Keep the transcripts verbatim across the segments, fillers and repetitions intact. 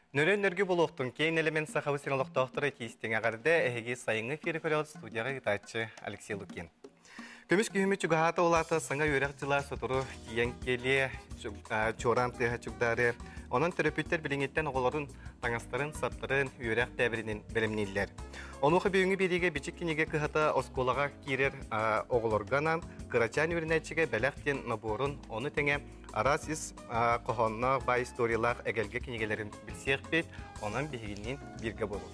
Нөрен нөргü болуқтың кейін элемент сақавы сенолық доқтыры кейістен ағарды әйге сайыңы ферифериал студияға гитачы Алексей Лукин. Көміс күйімі чүгағаты олаты саңа өрек жыла сотыру киен келе чоран тыға чүгдары. Onun терапевттер біліңеттен оғыларын таңастарын, саптарын, өрек тәбірінен білімнелер. Онуқы бүйіңі береге бичік кенеге кығата осколаға керер оғылырғанан, қырачан өрінәтшіге бәләқтен наборын, оны тәңе арасыз қоғанна бай историялар әгелге кенегелерін білсеқ бет, онан бігінен бірге болу.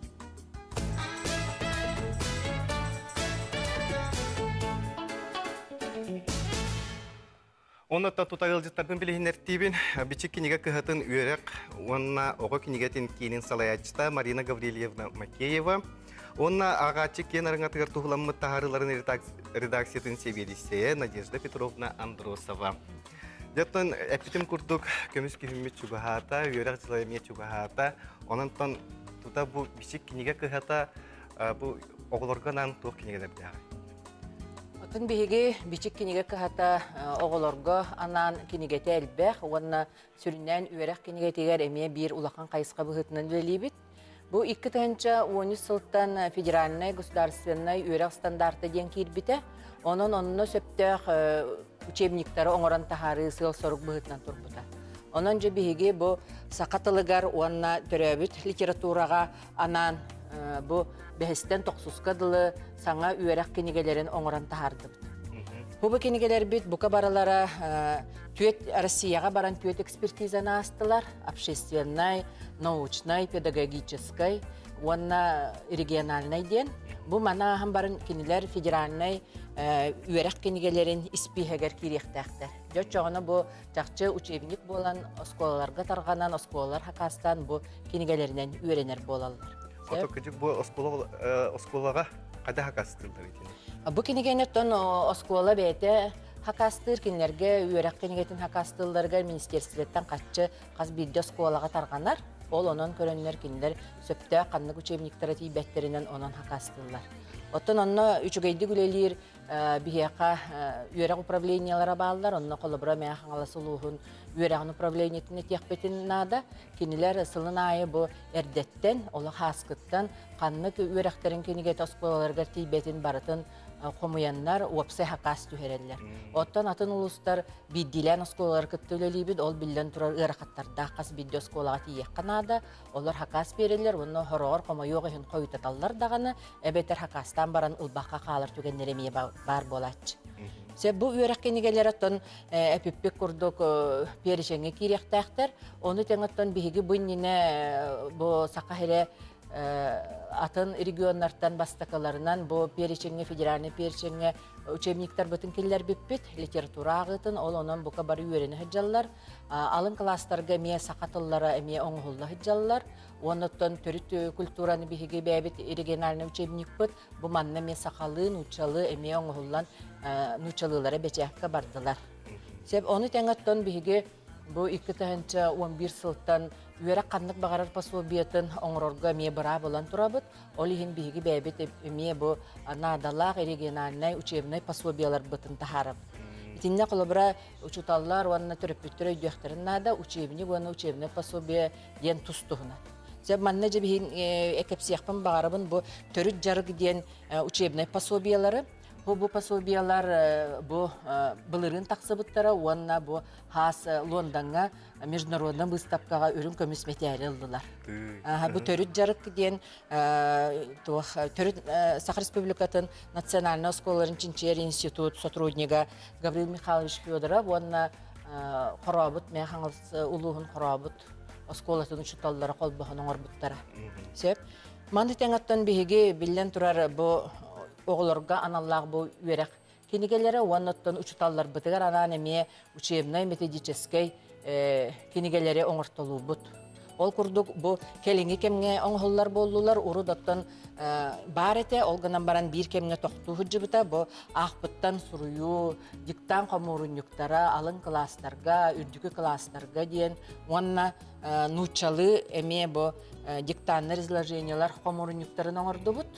Оннаттан тутағыл жыттардың білігінер тейбін, бичік кенеге кығатын өрек, онна оғы кенегетін кейінен салаячыта Марина Гаврилевна Макеева. Онна ағачы кен арыңатығыр тұғыламы тағарыларын редакциятын себелесе Надежда Петровна Андросова. Жаттан әпітім күрдік көміс күйімі чүгіғата, өрек жылайыме чүгіғата. Онантан тута бұл бичік кенеге кығата бұл оғылырғанан тұқ кенегелерді ағай. Отын бейге бичік кенеге кахата оғылорға анан кенегеті әлбәқ, оғанна сүрінен үйерек кенегетегер әме бір улақан қайысқа бұғытынан білебет. Бұл екі тәнча он үч сылттан федеральный государственный үйерек стандарты ден кейірбіті. Onun onunla söptəq учебниктары оңыран тахары сыл сорық бұғытынан тұрбыта. Onunca beyge bu saqatılıgar oğanna törəbüt literaturaға anan bu behisten toqsuskadılı sana üyerek kenegelerin oңыран tahardı. Bu kenegeler bit bu kabaralara tüet Россияға баран tüet экспертизаны асты,лар, общественной, научной, педагогической, онна региональной ден. Bu mana ham barın kendiler federalnay üyerek kenegelerin ispihəgər kiriyəxtəxtər. Joçoğuna bu çaqçı uçevnik bolan oskolalarga tarğanan oskolalar hakastan bu kenegəlerindən üyrenər bolalar. Ото küçük bu oskolağa qada hakastırlar etin. Bu kenegenetten oskola bəyətə hakastır kendilerge üyerek kenegetin hakastırlarga ministerstvetten qaççı qaz bildi oskolağa tarğanar. Ol onun körönler kinler söptə qanlıq uçevniktara tiybətlərindən onun hakastırlar. Otan onunla üçügeydi gülelir biheqa üyerek upravleniyalara bağlılar. Onunla kolabra məxan alasılığın üyereğin upravleniyetini tiyakbetin nada. Kinler sılın ayı bu erdetten, ola haskıttan qanlıq üyereklerin kenegeti oskolalarga tiybetin baratın qomuyanlar opsay hakas tüherediler. Otan atın uluslar biddilen oskolalar kıttölelibid, ol bilden turar ıraqatlarda qas biddi oskolağa tiyek kanada. Onlar hakas berediler, onu horor qomuyoğu hin koyutatallar dağını, ebeter hakastan baran ulbaqa qalır tügenleremeye bar bolatçı. Bu üyerek kenegeler atan epipik kurduk perişenge kiriyektäxter. Onu teŋattan bihigi bu nine bu saqahire atın regionlardan bastakalarından bu perişenge federalne perişenge uçevnikler bütün killer bippit literatura ağıtın ol onun bu kabar üyereni hıcallar alın klaslarga miye sakatıllara miye oңhulla hıcallar onuttan törüt kulturanı bihigi bebit regionalne uçevnik bit bu manna miye sakalın uçalı miye oңhullan nuçalılara beçekka bardılar. Seb onu teŋattan bihigi bu iki tahınca on bir sıltan üyerek qanlıq bağarar pasobiyatın oңrorga miye bıra bolan turabıt. Olihin bihigi bebit miye bu nadalaq regionalnay uçevnay pasobiyalar bıtın taharab. Itinne kolabra uçutallar vanna töröpüttürü öydüyaktarın nada uçevni vanna uçevnay pasobiya diyen tustuğuna. Seb mannaca bihin ekepsiyakpan bağarabın bu törüt jarık diyen uçevnay pasobiyaları. Bu bu pasobiyalar bu bılırın taksabıttara oğanna bu has London'a международный выставкаға өрін көміс мәтәлі ылдылар. Bu törüt jarık diyen törüt Саха Республикатын национальный осколарын Чинчер институт сотруднига Гаврил Михайлович Федоров оğanna qorabıt məxanız uluğun qorabıt oskolatın uçutallara qolbağın oңorbuttara. Sep mandı teŋattan bihigi billen turar bu oğulorga anallag bu üyerek kenegelere oğannattan uçutallar bıtıgar anan eme uçevnay metodической kenegelere oңortolu but. Ol kurduk bu kelingi kemge oңhollar bollular urudattan бар эте, ол гынан баран бир кемге тоқту хүджібіта, бұ ақпыттан сұрую, диктан қомурунюктара, алын класстарға, үрдікі класстарға дейін, онна нучалы эме бұ диктанны изложениялар қомурунюктарын оңырды бұд.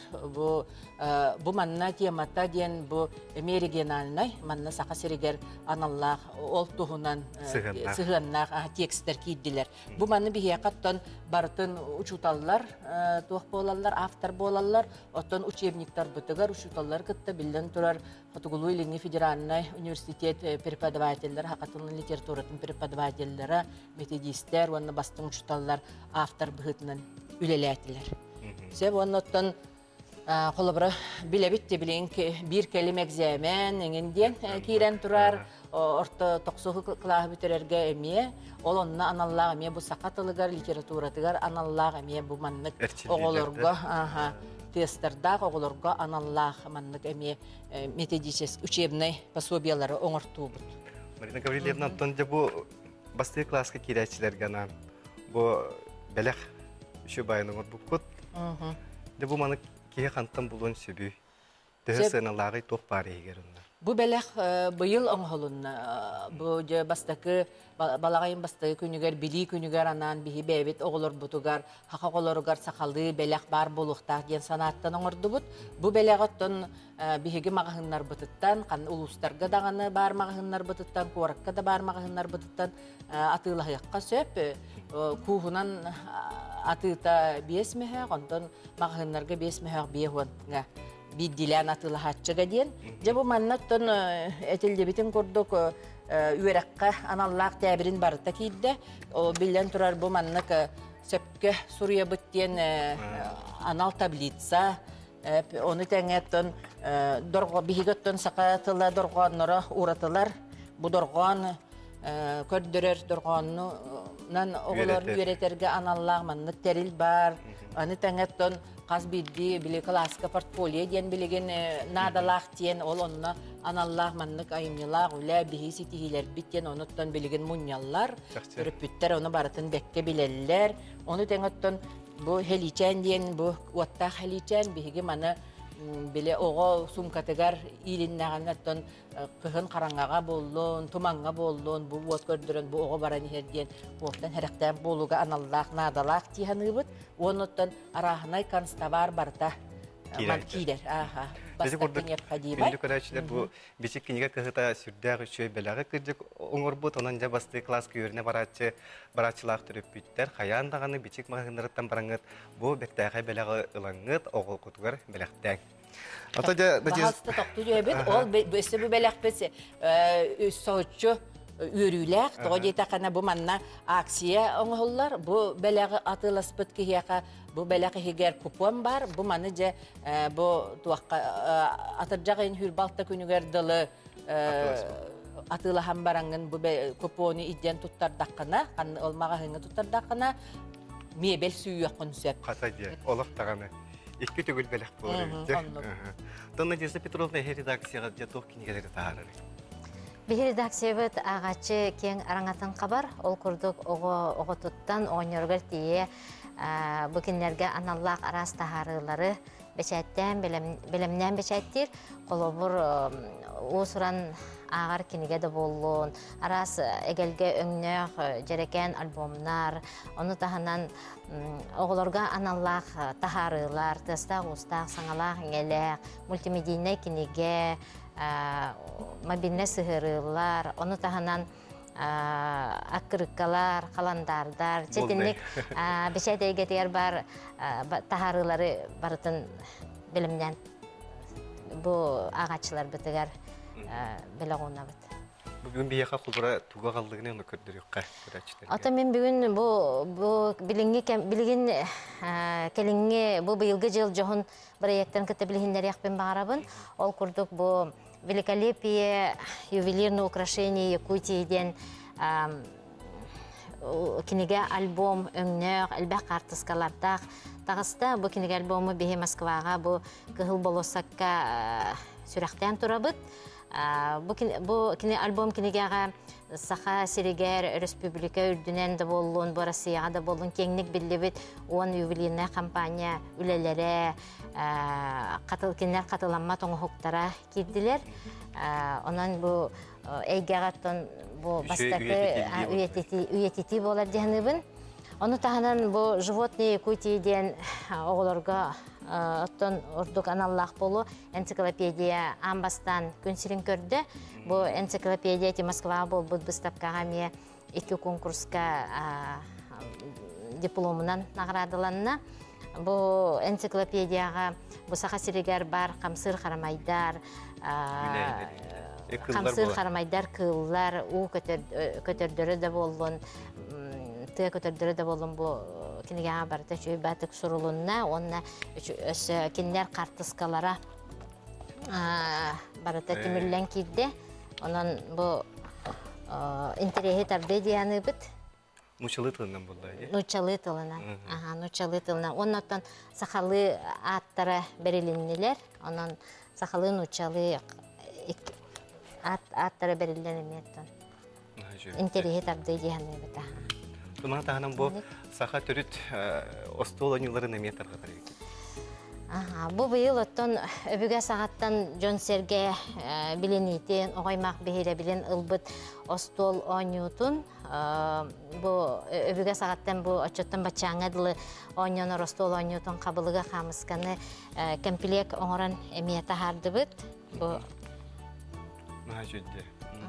Бұ манна темата дейін бұ эме региональный, манна сақа серегер аналлақ, ол тұғынан сығыннақ текстер кейділер. Бұ манны біге қаттан барытын учуталылар, туақ болалар, автор болалар, оттан учебниктар бұтығар, учуталылар кітті білден тұрар Фотогулу или федеральный университет преподавателлер, хақатылын литературатын преподавателлері, методистер, оны бастың учуталылар автор бұғытынан үлеләтілер. Сәп оны оттан қолыбыры білебітті білін бір кәлім әкзәмен, еңінден кейрен тұрар, орта тоқсуғы қылағы бүтерерге әме, ол онына аналлағы әме бұл сақатылығар, литературатығар аналлағы әме бұл маннық оғылырға, тестердақ оғылырға аналлағы маннық әме методический учебный пособиялары оңырту бұд. Марина Гаврилевна, антонде бұл басты классқа керәтшілерге ана, бұл бәләқ үші байының ұр бұл көт, бұл маны кеге қанттан бұлуын сөбі, дөғі сыналағы тоқ бары егер ұнна. Бұл бәләқ бұйыл оңғылын, бұл бастықы, балағайын бастығы күнігер, білі күнігер анан, бігі бәйбет оғылыр бұтығар, хақа қолырығар сақалды бәләқ бар болуқтақ ден санаттан оңырды бұд. Бұл бәләқ оттын бігі мағығынлар бұтыттан, қан ұлыстарға дағаны бар мағығынлар бұтыттан, қорыққа да бар мағығынлар бұтыттан атылағыққа сөп, куғынан атыта бес мәхәқ, онтан мағығынларға бес мәхәқ бейхуан биддилән атылахатчыға дейін. Жабы маннаттан әтілдебетін көрдік үйераққа аналлақ тәбірін барыта кейді. Білден тұрар бұл маннық сөпке сұрия бұттен анал таблица. Оны тәңеттен бігігіттен сақатылы дұрғанлары ұратылар. Бұл дұрған көрдірер дұрғанынан оғыларын үйеретерге аналлақ маннық тәріл бар. Оны тәңеттен қаз бидді білі классика портфолия ден білеген надалақ ден ол онына аналлақ маннық айымнылақ үлі бігесі тегелер біттен оныттан білеген мұнялар үріппіттер оны барытын бәкке білелілер. Оны тәңеттен бұл хеличен ден бұл уаттақ хеличен бігі маны біле оғы сумкатығар иліннағаннаттан қығын қараңаға болуын, тұманға болуын, бұл от көрдірін, бұл оғы баран ерден, оқтан әріқтен болуға аналлақ, надалақ тиғаны бұд, оныттан арағынай констабар барта кейдер. Бастықтың епқадимай. Күнді көрәшілер бұл бешік кенеге қығыта сүрдәғі шөй бәләғі кірдік оңыр бұд, онан жа басты класс көйіріне баратшылақ түріп бүттер, қаяндағаны бешік мағынырыттан бараңыд, бұл бәттәғі бәләғі ылаңыд, оғыл құтығыр бәләқтәң. Бағасты тоқты жөйбет, ол бөсі бұл бәләқ бәсі соғытшы үріләқ, тоғы дейті қана бұл манна аксия оңғылар, бұл бәләғі атылас бұд кейеға, бұл бәләғі хегер купон бар, бұл маны же бұл туаққа атыржағын хүрбалта күнігер дылы атылахан бараңын бұл купоны идден тұттардаққына, олмаға хыңы тұттардаққына, мебел сүйі құнсеп. Қата де, олықтағаны. Екі түгіл бәләқ болыр. Донна Деза Петровна редакцияға де тоқ кенегелері тағарыр. Бір редакциябыт ағачы кен араңатын қабар, ол күрдік оғы тұттан, оғынергер тие бүкінлерге аналлақ арас тағарылары бәчәттен, білімнен бәчәттер, қолы бұр осыран ағар кенеге де болуын, арас әгелге өңнөк жерекен альбомнар, оны тағынан оғыларға аналлақ тағарылар, тыстақ, ұстақ, саңалақ, еңелек, мультимедийный кенеге, мобильный сығырылар, оны тағынан ақырыққалар, қаландардар, четінлік бешәдейге тегер бар тағарылары барытын білімнен бұл ағачылар бітігер біліғуына біт. Бүгін бейеқа құлбыра туға қалдығыны оны көрдірек қай көрәтшілерге? Ата мен бүгін бұл білген келіңге бұл бұйылғы жыл жоғын бір ектен күтті білгендер яқпен бағарабын. Ол күрдік бұл великолепие ювелирное украшение Якутияден кинеге альбом өңнөк, әлбәқ артыскалардақ. Тағыста бұл кинеге альбомы бейе Москваға бұл кығыл болосаққа сүрәқтен тұрабыд. Бұл кине альбом кинегеға Саха Сиригер Республика үрдінен де болуын, Борасияға да болуын, кеңнік білдебет он юбилейная компания үлелері, кенлер қатыланма тоңы хоқтара керділер. Онан бұл әйгеғаттан бастақы үйетети болар дегенібін. Оны тағынан бұл животные көтейден оғыларға оттон ордук аналлах болу энциклопедия амбастан күнсірін көрді. Бұл энциклопедия те Москва бол бұд бұстапкаға ме екі конкурска дипломынан нағырадыланына. Бұл энциклопедияға бұл сақа сирегер бар қамсыр қарамайдар, қамсыр қарамайдар кыллар, у көтердері де болуын, тыя көтердері де болуын бұл кенеге барыта чөй бәтік сұрылынна, онына кенлер қартыскалара барыта кемірлен кейді. Онын бұл интерехи тарды дейяны бұд. Нучалы тылынан болды, е? Нучалы тылынан. Ага, нучалы тылынан. Онын сақалы аттары беріліннелер. Онын сақалы нучалы аттары беріліннелер. Интерехи тарды дейяны бұд. Бұна тағынан бұл сақа түріт остол ойныларын әметарға тарайық. Бұл бұйыл оттон өбіге сағаттан Жон Серге біленейтен, оғаймақ бейірі білен ұлбыт остол ойнютын. Өбіге сағаттан бұл отчоттан бачаңадылы ойнионор остол ойнютын қабылыға қамысқаны кәмпілек оңыран әметі харды бұд. Наға жүдді.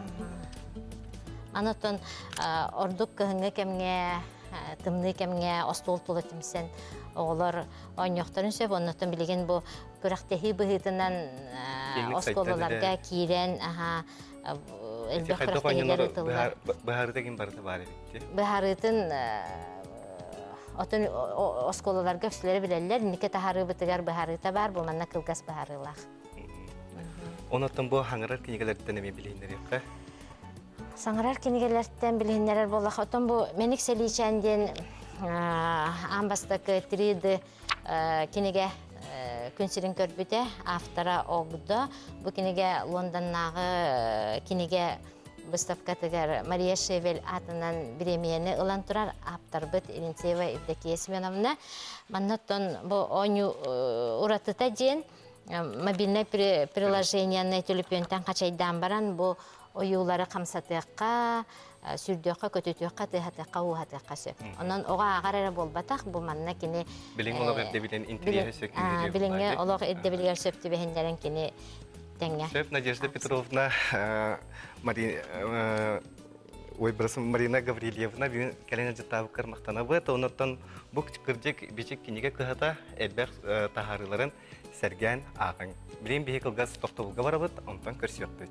Анатон ордук кыһыңы кемге тымны кемге остол тулы тимсен оғылар ойнyoqтарын сөп оннотон билеген бу көрәктеһи быһытынан осколаларга кирен аха элбе көрәктеһилер тыллар баһарытын барды бар битти. Баһарытын отон осколаларга өсләре биләләр нике тахары битегәр баһарыта бар бу манна кылгас баһарылах. Онотон бу хаңырар кинегеләрдән эме билендер юкка. Саңырар кенегелерден білгендер болақ. Отын бұл менік селейчәнден амбастакы триді кенеге күнсірін көрбіде автора оғды. Бұл кенеге Лондоннағы кенеге бұстапкатығар Мария Шевел атынан премияны ұлан тұрар автор бұд Иринцеева Евдокия Семеновна. Маннаттон бұл ойну ұратыта ден мобильное приложение телепионтан қачайдан баран бұл ойулары қамсатыққа, сүрдіққа, көтетіққа, тыхатыққа, уғатыққа сөп. Онан оға ағарары болбатақ, бұл манна кені... Біліңі олық әрді білен интерьері сөккендері. Біліңі олық әрді білгер сөпті бәхендерін кені тәңе. Сөп Надежда Петровна, Марина Гаврилевна, бүйін кәлені жыттабы қармақтана бұд. Онаттан бұл күрдек бечек кенеге күхата әлбәқ тағарыларын сәрген ағын. Білен бейі қылғас тоқтығылға бара бұд, онтан көрсі өкті.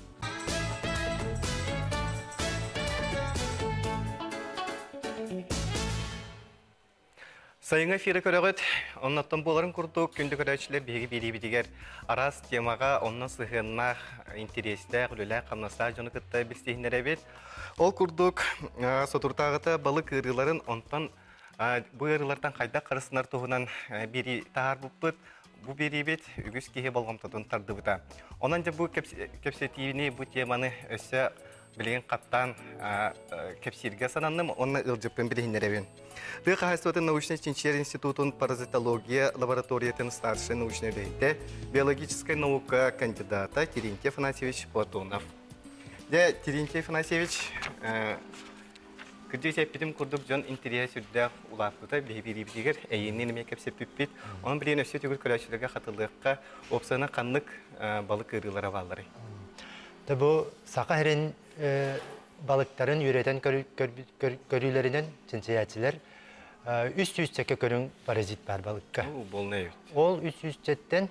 Сайыңа фирі көрігіт, оннаттан боларын күрдік, күнді көрәтшілер бейгі бейді-бейдігер арас темаға онна сығынна интересті, ғылілі қамнаса жоны күтті білстейінер әбет. Ол күрдік сотуртағыты балық ұрыларын онтан бұл ұрылардан қайда қарысынар тұғынан бері тағар бұппыт, бұл бері бет үгіз кейі болғамтадың тарды бұта. Онан жа бұл кепсетивіне бұл теманы өсі білеген қаттан кепсирге сананным, онна ылжыппын білігінер әбен. Ты Хасватын научно-технический институт паразитологии лаборатории старшей научной деятельности биологическая наука кандидата Терентий Афанасьевич Платонов. Я Терентий Афанасьевич, когда я пидем курдук Джон интерес сюда улапута бейбирибдигер, эйнен мекеп сеппит, он блин все тюрк крачилага хатылыкка опсана канлык балык ырылары валлары. Табу сакахрен балыктарын үйретен көрүлеринен сенсиятчилер үст-үстекке көрүн паразит бар балыкка. Ол үст-үстеттен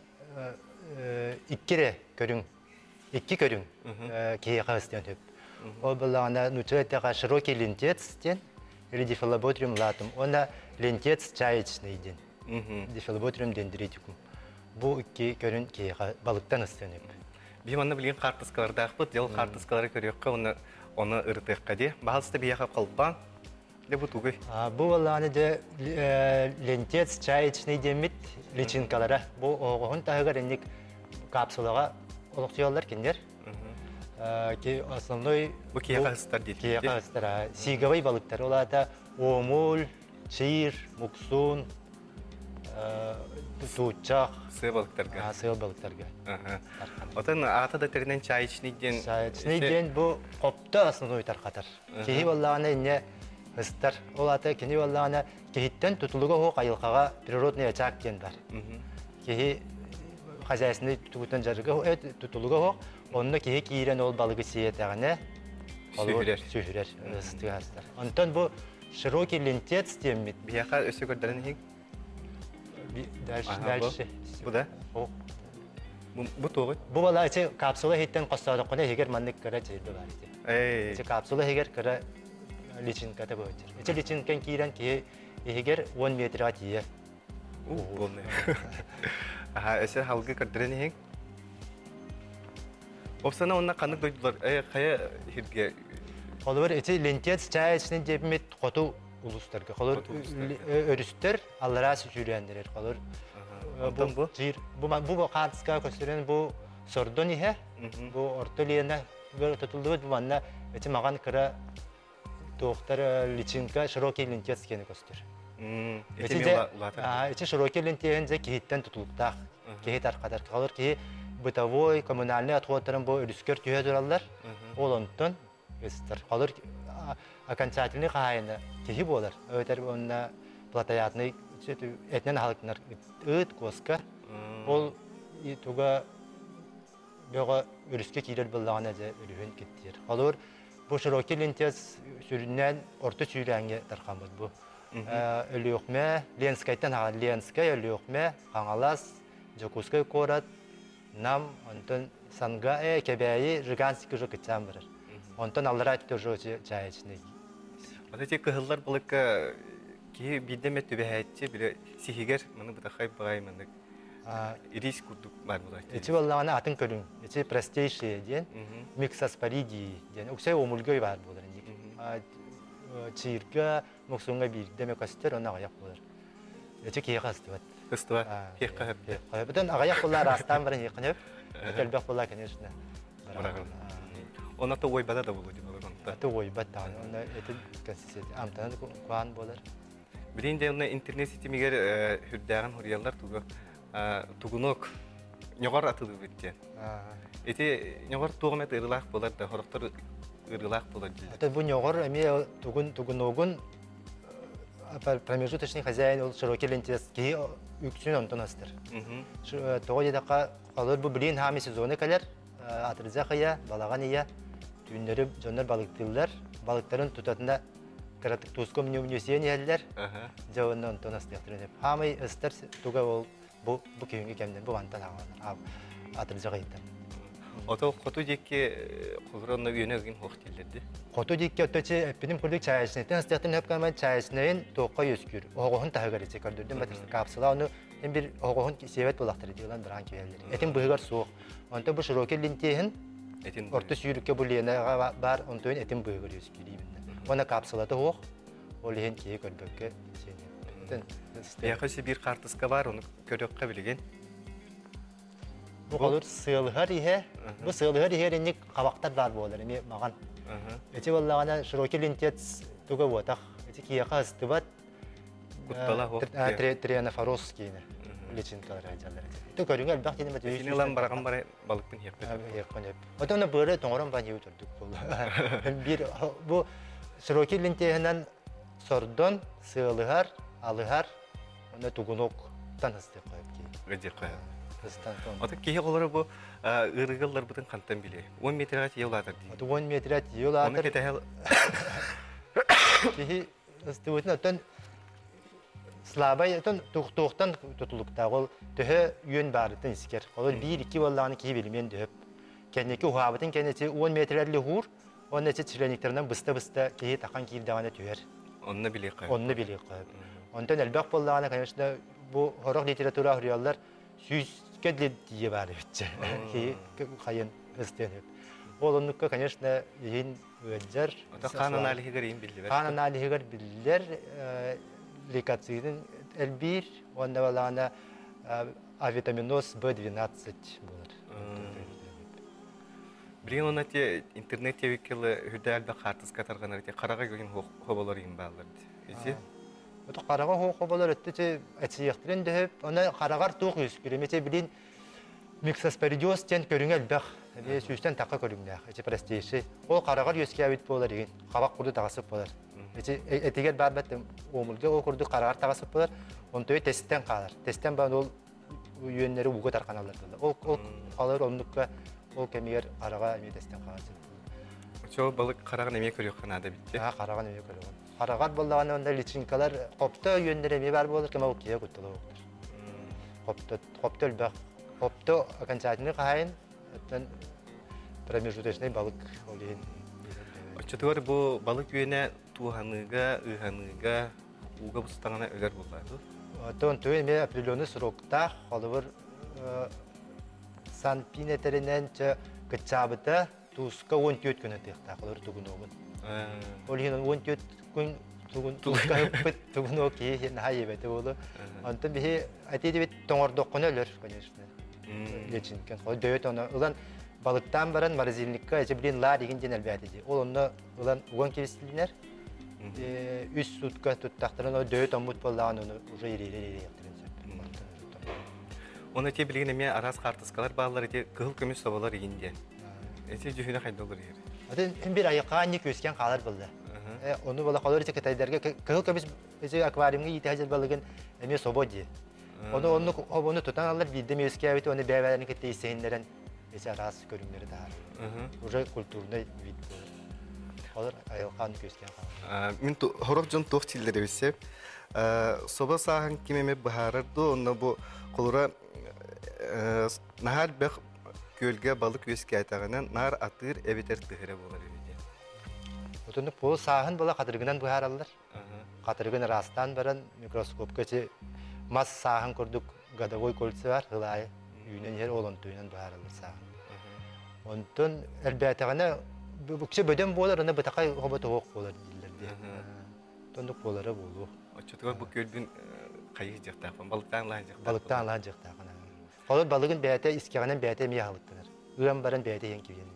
иккире көрүн, икки көрүн кие кагыстан төп. Ол буллаганда нутреттага широкий лентец ден, или дифилоботриум латум. Онда лентец чаечный ден. Дифилоботриум дендритикум. Бу икки көрүн кие балыктан ыстанып. Биманны билген картыскаларда акпыт, жел картыскалары көрөккө оны оны ыртыкка ди. Баалсты бияка калба. Деп утугы. А бу валаны де лентец чаечный демит личинкалара. Бу огон тагыр эник капсулага олуктуялар киндер. Ки основной Бу кияка хыстар дейт. кияка хыстар. Сиговый балыктар. Олата омул, чир, муксун, туучак, Сыя балыктарга. сыйл балыктарга. Отын ата да теринен чай ичниден. Чайчный ден бу копта основной таркатар. Кихи баллагана инне хыстар. Олата кини баллагана кихиттен тутулуга хо кайылкага природный очаг кен бар. Кихи хозяйственный тутутан жарыга тутулуга хо онны кихи киирен ол балыгы сиетагане Сүйрер. Сүйрер. Стыгастар. Антон бу широкий лентец теммит. Бияка өсө көрдөрөн хин. Дальше, Ага, дальше. Бу да? О. Бу бу тогы. Бу бала эти капсула хиттен костады кона хигер маннык кара чейди бар эти. Эй. Эти капсула хигер кара личинка та бөтер. Эти личинкен кирен ки хигер он метрга тие. У болны. Аха, өсө халгы көрдөрөн хин. Опсана онна канык дойдулар. Эй, кая хирге. Холор эти лентец чайчны жебмет коту улустарга. Холор өрүстөр аллара сүрөндөрөр. Холор Антон бу? Жир. Бу бу картска көсөрөн бу сордон ihe. Бу ортолиена бер тутулду бу манна эти маган кыра доктор личинка широкий лентец кени көстөр. Мм. Эти Эти же латар. а эти широкий лентен же киттен тутулуктак. Кихит аркадар калыр ки бытовой коммунальный отходтарын бу үрүскөр түйө тураллар. Ол онтон эстер калыр окончательный кайына кихи болар. Өтөр онна платаятный этнен халыктар ыт коска. Ол туга бага үрүскө кирер буллагана же үрүн кеттер. Калыр бу широкий лентес сүрүннән орто сүрәнгә таркамыз бу. Өлөкмә, Ленскайдан ага Ленскай өлөкмә, Аңалас, Жокускай корат, нам онтон санга э кебәйи Жиганск жок чамбыр. Онтон аллара тоже чайчны. Вот эти кыһыллар булыкка ки бидеме төбәһәтче биле сихигер моны бутахай багай моны. А ирис курдук бар булат. Эти баллана атын көрүн. Эти простейшие ден, миксаспориди ден. Уксай омулгой бар булар. А чирга муксунга бирдеме кастер она аяк булар. Эти кияхастыбат. Кыстыва хекка. Бүтән агаяк булар астан бирен якынып. Көлбәк булар, конечно. Она то ой бада да булды булган. Это ой бата. Она это консистент. Амтан куан булар. Билинде уна интернет сетимигер хүрдәгән хурияллар тугы тугунок ньогар атылы битте. Эти ньогар тугымет ырылак булар да хорыктар ырылак булар. Это бу ньогар эме тугун тугуногун промежуточный хозяин ол широкий лентес ки үксүн онтон астыр. Мм. Тогы дакка алар бу билин хами сезоны келер. Атырза кая, балаган ия, түннөрү жоннор балыктылар, балыктарын тутатында каратык туском нюмнюсен яллар. Ага. Жоннон тонас диятреп. Хамы ыстыр туга ол бу бу күйүнгө кемден бу вантан алгандар. Атырза кайта. Ото коту жекке курунна үйөнөгүн хоктелди. Коту жекке өтөчө эпиним курдук чайчнытын статын хапкаман чайчнын тоокка өскүр. Огоһун тагыр эче көрдүрдүм батыр капсула аны эм бир огоһун себет булактыр дигән дран күйәлләр. Этим быгар суык. Онто бу широкий лентехин этин орто сүйрүккө булена бар, онто этим быгар өскүр. Ona kapsulada hoq. Ол ен кие көрбөккө сен. Яхасы бир картыска бар, оны көрөккө билген. Бу колор сыйлыгар ihe. Бу сыйлыгар ihe ник кабактар бар болор, эми маган. Эти баллагана широкий лентец туга вотах. Эти кие кастыбат. Куттала хоқ. Трианофоровский личинкалар ажалар. То көрүнгө албак дене мет. Синелан барган бар балыктын хеппе. Хеппе. Отона бөрө тоңорон бан жеп турдук болду. Бир бу широкий лентехинен сордон, сыйлыгар, алыгар, оны тугунок танысты коюп ки. Гыжы коюп. Ата кие колору бу ырыгыллар бутун кантан биле. он метрга тиелатыр ди. Ата он метрга тиелатыр. Оны кетел. Ки стывытын отон слабай отон туктуктан тутулукта ол төһө үйөн барытын искер. Ол бир iki баллаганы ки билмен дөп. Кенеки ухабытын кенети он метрлли хур. Onun için çileniklerden bısta bısta ki takan ki devamlı tüyer. Onu bile koyup. Onu bile koyup. Ondan elbette bollağına kanışta bu horok literatüra huriyallar yüz kedli diye var bütçe. Ki kayın istenip. Olunlukka kanışta yiyin ödler. O kanan alihigar yiyin bildi. Kanan alihigar bildiler. Likatsiyinin elbir. Onda bollağına A vitaminos B двенадцать bulur. Бірген оны те интернет тевекелі хүді әлбі қартыз қатарғанар те қараға көгін хобалар ең бағыларды. Есе? Ото қараға хоқ болар өтті те әтсияқтырын дөп, оны қарағар тоқ өз керемете білін миксоспоридиоз тен көріңе әлбәқ, сүйістен таққа көріңнәқ, әте простейші. Ол қарағар өске әбіт болар еген, қабақ құрды тағасып болар. Әтегер бар бәтті омылға ол құрды қарағар тағасып болар, оны төй тесттен қалар. Тесттен баған ол үйенлері ұғы тарқан алар. Ол қалар онлыққа ол кәмегер қараға әме тесттен қалар. Сол балық қарағын әме көрек қанады бітті? Қарағын әме көрек. Қарағат болдағаны онда личинкалар қопты үйендері әме бар болар, кәмі ол кие күттілі оқтыр. Қопты өлбәқ. Қопты окончательный қайын, промежуточный балық олейін. Очатығар бұл балық үйене туғаныға, ұғаныға, уға бұстағана өлер болады? Тон туы әме определенный срокта, қолы бір санпинетерінен күтчабыта туысқа он төрт күн әтеқта, қолыр тұғын оғын. Олейін он төрт күн туысқа өппіт тұғын оғы кейін хай ебеті болы. Антын бігі әтейді бет тоңырдоққын өлір, конечно. Лечинкен. Ол дөйет оны. Олан балықтан баран морозильникка әже білен ла деген ден әлбәді. Ол оны олан оған келістілінер. Үш сутка тұттақтырын ол дөйет омут болдаған оны уже ерелер ектірін. Оны те білген әме арас қартысқалар бағылар ете қығыл көмес собалар егенде. Әте жүхіне қайда олар ер? Әтен бір айыққа не көскен қалар болды. Оны бола қалар ете кітайдарға қығыл көмес аквариумға еті әжел балығын әме сободи. Onu onu onu tutan alır bir de müzik evet onu beraberlik etti isteyenlerin mesela rast görünümleri daha. Уже культурный вид. Olur ayılkan gözken falan. Min tu horofcan tohtilleri bise. Soba sahan kimeme bahardı onu bu kolura nahar bek gölge balık gözke aytağından nar atır eviter tıhıra bolar idi. Otunu bu sahan bola katırgınan bahar alır. Katırgın rastan baran mikroskop kaçı mas sahan kurduk gadavoy kolçu var hılay yünen yer olan tüynen bahar alır sahan. Ondan elbette bu kişi beden bolar ona batakay hobat hoq bolar dillerdi. Tonduk bolara bolu. Açıkçası bu gölbün kayık jıqtaqan balıktan lan jıqtaqan. Balıktan lan jıqtaqan. Olur balığın beyte iskaganan beyte mi halıqtır. Uyan baran beyte yen kiyen.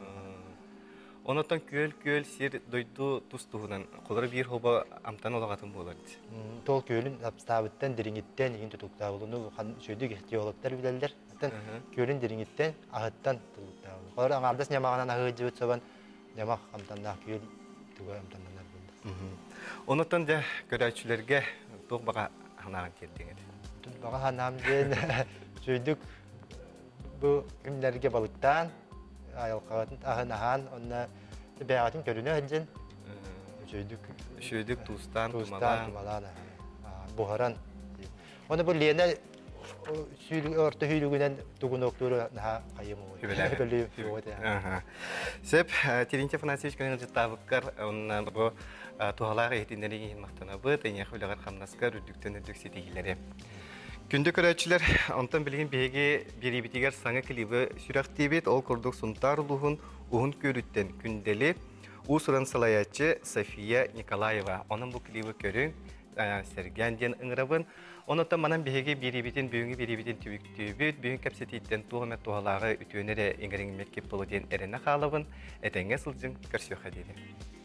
Ondan göl göl sir doydu tustuğundan kolları bir hoba amtan olağatın bolardı. Tol gölün abstabıttan diringitten yin tutukta olduğunu kan şöydük geologlar bilerler. Zaten gölün diringitten ahıttan tutukta olur. Kolları anardas nyamağanan ahı cıvıt soban nyamaq amtandan göl tuğu amtandanlar buldu. Ondan da görevçilerge toq bağa hanağın keldiğiniz. Bağa hanağım den şöydük bu kimlerge balıktan ayılqağıtın ahın ahan onunla beyatın körünü hıncın. Şöydük. Şöydük tuzdan, Tuzdan, tumalan. Buharan. Onu bu liyene orta hüylüğünden tuğun okturu daha kayım olur. Hübelü. Sep, Tirince Fanasyeviç kanın cıttabıkkar, onunla bu tuğalar eğitimleri yiyin maqtanabı, tenyaq öleğer xamnaskar, üddükten üddük setigileri. Күнді көрәтшілер, онтан білген беге беребетегер саңа клибі сүрәқ дебет, ол көрдік сұнтар ұлығын ұғын көріттен күнделі ұсырын салаятчы София Николаева. Оның бұл клибі көрің Сергенден ұңырабын. Онытан манан беге беребетен, бүйінгі беребетен түбіктөбет, бүйін кәпсететтен туғымет туғалағы үтуенері еңгеріңі меккеп болу ден әріні қалыбын. Әтәңе сылжың көрсеуға дейді.